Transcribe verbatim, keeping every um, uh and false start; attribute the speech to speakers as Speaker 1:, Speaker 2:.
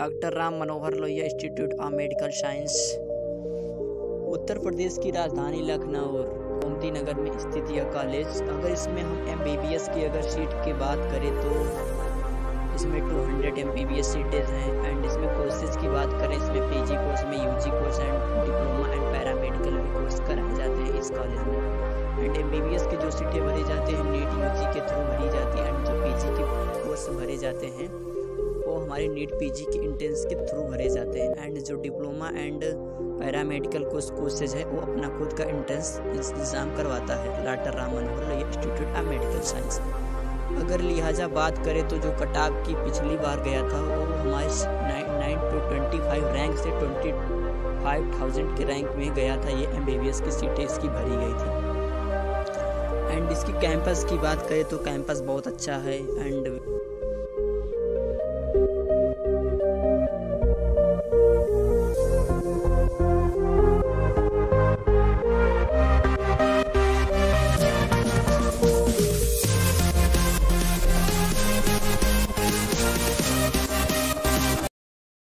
Speaker 1: Doctor Ram Manohar Lohia institute of medical science. Uttar Pradesh की राजधानी लखनऊ गोमती नगर में स्थित यह कॉलेज, अगर इसमें हम एम बी बी एस की अगर सीट की बात करें तो इसमें दो सौ एम बी बी एस सीटें हैं। एंड इसमें कोर्सेज की बात करें, इसमें पी जी कोर्स में U G course and diploma and paramedical भी कोर्स कराए जाते हैं इस कॉलेज में। And M B B S के जो सीटें भरी जाती हैं नीट यू जी के थ्रू भरी जाती है। एंड जो पी जी के कोर्स भरे जाते हैं वो हमारे नीट पी जी के इंट्रेंस के थ्रू भरे जाते हैं। एंड जो diploma and paramedical course courses है वो अपना खुद का इंट्रेंस इंतजाम करवाता है doctor Ram Manohar Lohia institute of medical science. अगर लिहाजा बात करें तो जो कटाव की पिछली बार गया था वो हमारे nine to twenty five rank से ट्वेंटी फाइव थाउजेंड के रैंक में गया था। ये एम बी बी एस की सीटें इसकी भरी गई थी। एंड इसकी कैंपस की बात करें तो कैंपस बहुत अच्छा है। एंड